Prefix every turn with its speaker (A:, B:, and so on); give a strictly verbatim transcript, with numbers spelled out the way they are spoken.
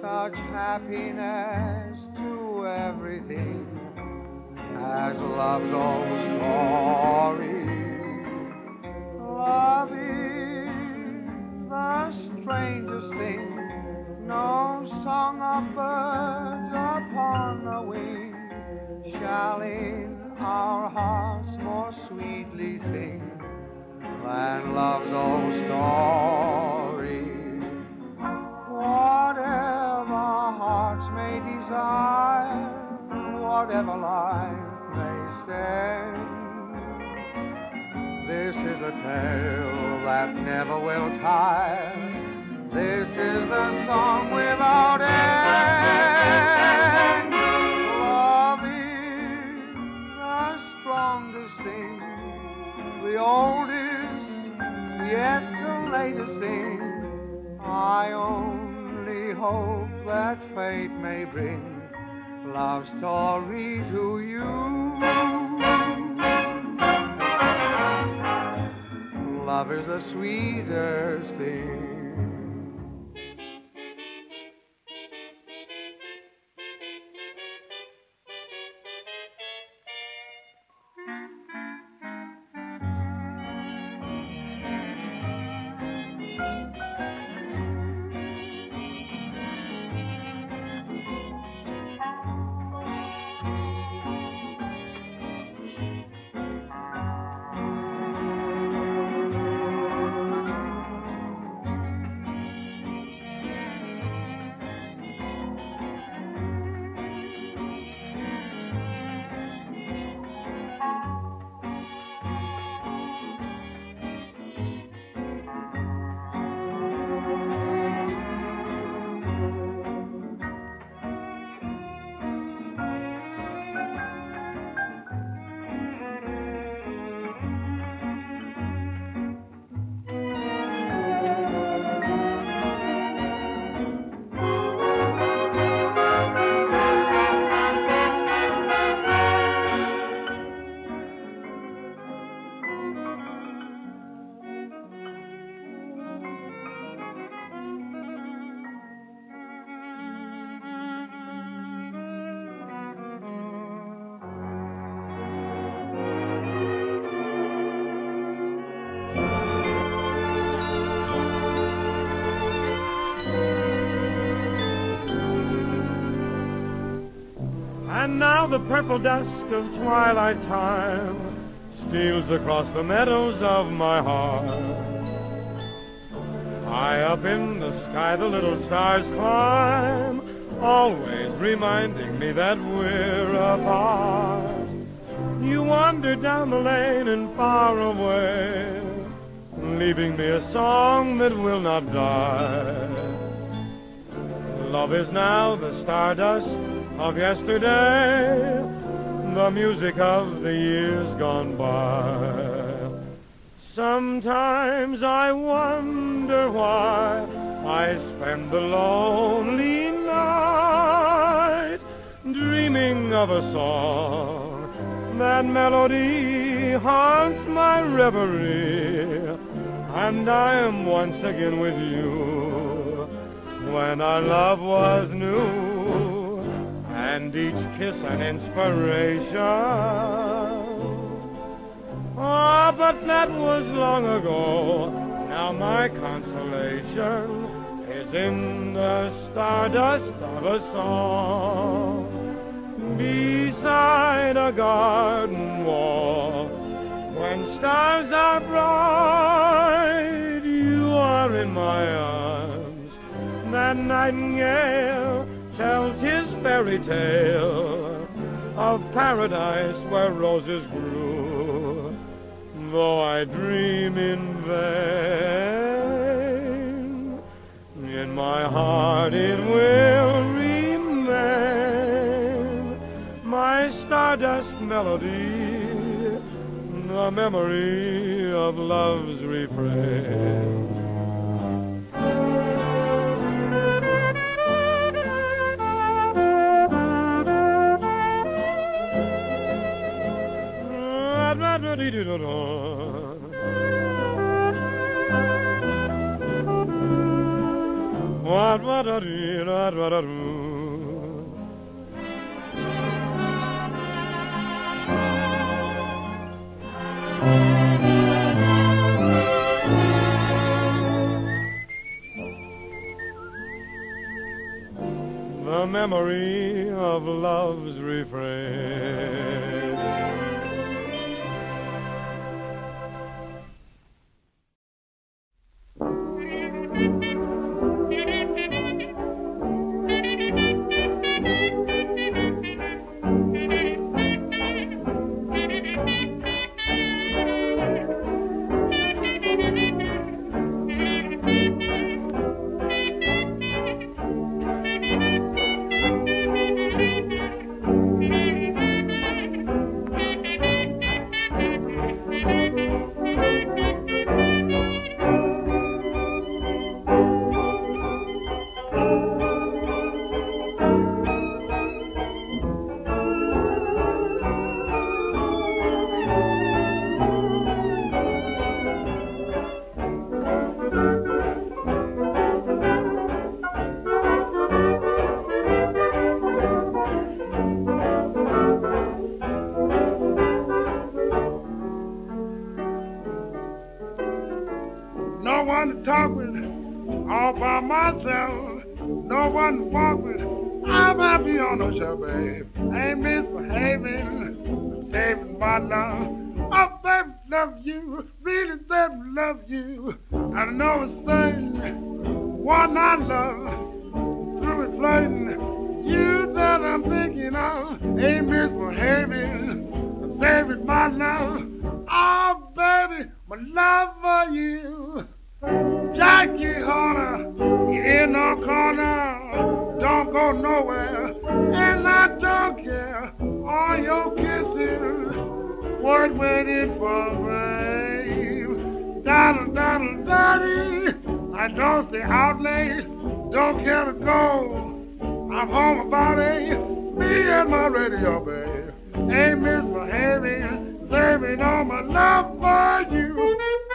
A: such happiness to everything as love's old story. Love is the strangest thing, no song of birds upon the wing shall in our hearts more sweetly sing than love's old story. Whatever hearts may desire, whatever life may send, this is a tale that never will tire. This is the song without end. Love is the strongest thing, the oldest, yet the latest thing. I only hope that fate may bring love's story to you. Love is the sweetest thing.
B: And now the purple dusk of twilight time steals across the meadows of my heart. High up in the sky the little stars climb, always reminding me that we're apart. You wander down the lane and far away, leaving me a song that will not die. Love is now the stardust of yesterday, the music of the years gone by. Sometimes I wonder why I spend the lonely night dreaming of a song. That melody haunts my reverie, and I am once again with you when our love was new, and each kiss an inspiration. Ah, but that was long ago. Now my consolation is in the stardust of a song. Beside a garden wall, when stars are bright, you are in my arms. That nightingale tells his fairy tale of paradise where roses grew. Though I dream in vain, in my heart it will remain, my stardust melody, the memory of love's refrain. What The memory of love's refrain.
C: No one to talk with, all by myself. No one to walk with, I'm happy on no show, babe. I ain't misbehaving, saving my love. Oh, baby, love you, really, baby, love you. I know it's certain, one I love, through it flirting. You that I'm thinking of, ain't misbehaving, saving my love. Oh, baby, my love for you. Jackie Horner, you in no corner, don't go nowhere, and I don't care. All your kisses, worth waiting for, babe. Daddle, daddle, daddy, I don't stay out late, don't care to go. I'm home about eight, me and my radio, babe. Ain't misbehaving, saving all my love for you.